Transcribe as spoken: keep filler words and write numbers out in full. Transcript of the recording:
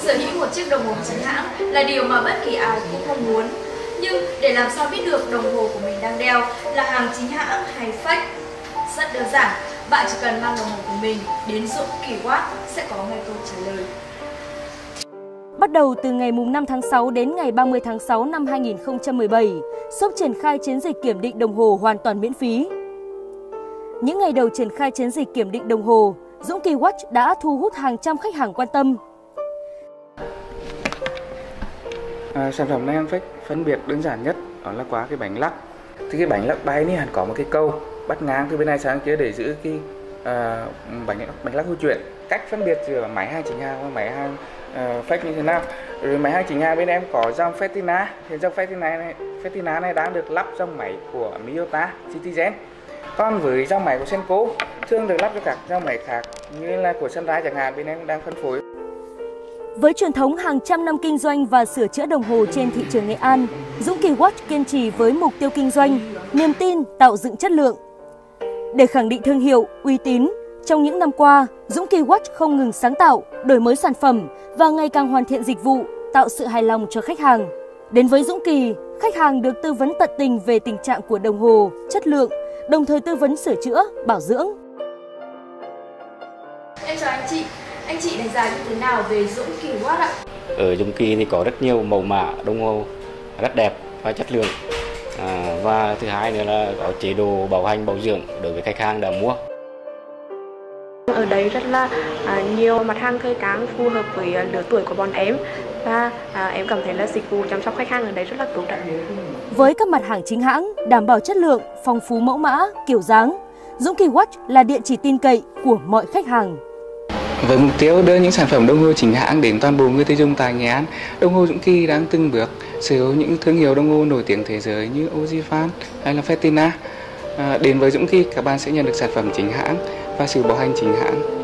Sở hữu một chiếc đồng hồ chính hãng là điều mà bất kỳ ai cũng mong muốn. Nhưng để làm sao biết được đồng hồ của mình đang đeo là hàng chính hãng hay fake? Rất đơn giản, bạn chỉ cần mang đồng hồ của mình đến Dũng Kỳ Watch sẽ có ngay câu trả lời. Bắt đầu từ ngày năm tháng sáu đến ngày ba mươi tháng sáu năm hai nghìn không trăm mười bảy, shop triển khai chiến dịch kiểm định đồng hồ hoàn toàn miễn phí. Những ngày đầu triển khai chiến dịch kiểm định đồng hồ, Dũng Kỳ Watch đã thu hút hàng trăm khách hàng quan tâm. À, sản phẩm này em fake phân biệt đơn giản nhất đó là qua cái bánh lắc. Thì cái bánh lắc bay này hẳn có một cái câu bắt ngang từ bên này sang kia để giữ cái à, bánh bánh lắc hư chuyển. Cách phân biệt giữa máy hàng chính hãng và máy hàng uh, fake như thế nào? Rồi máy hàng chính hãng bên em có dòng Fetina, thì dòng Fetina này, Fetina này đang được lắp trong máy của Miyota, Citizen. Còn với dòng máy của Senko thường được lắp cho các dòng máy khác như là của Sunrise chẳng hạn, bên em đang phân phối. Với truyền thống hàng trăm năm kinh doanh và sửa chữa đồng hồ trên thị trường Nghệ An, Dũng Kỳ Watch kiên trì với mục tiêu kinh doanh, niềm tin tạo dựng chất lượng. Để khẳng định thương hiệu, uy tín, trong những năm qua, Dũng Kỳ Watch không ngừng sáng tạo, đổi mới sản phẩm và ngày càng hoàn thiện dịch vụ, tạo sự hài lòng cho khách hàng. Đến với Dũng Kỳ, khách hàng được tư vấn tận tình về tình trạng của đồng hồ, chất lượng, đồng thời tư vấn sửa chữa, bảo dưỡng. Em chào anh chị. Anh chị đánh giá như thế nào về Dũng Kỳ Watch ạ? Ở Dũng Kỳ thì có rất nhiều mẫu mã đồng hồ rất đẹp và chất lượng. À, và thứ hai nữa là có chế độ bảo hành bảo dưỡng đối với khách hàng đã mua. Ở đây rất là à, nhiều mặt hàng thời trang phù hợp với à, lứa tuổi của bọn em và à, em cảm thấy là dịch vụ chăm sóc khách hàng ở đây rất là tốt. Với các mặt hàng chính hãng, đảm bảo chất lượng, phong phú mẫu mã, kiểu dáng, Dũng Kỳ Watch là địa chỉ tin cậy của mọi khách hàng. Với mục tiêu đưa những sản phẩm đồng hồ chính hãng đến toàn bộ người tiêu dùng tại Nghệ An, đồng hồ Dũng Kỳ đang từng bước sở hữu những thương hiệu đồng hồ nổi tiếng thế giới như Ozifan hay là Fetina. À, đến với Dũng Kỳ, các bạn sẽ nhận được sản phẩm chính hãng và sự bảo hành chính hãng.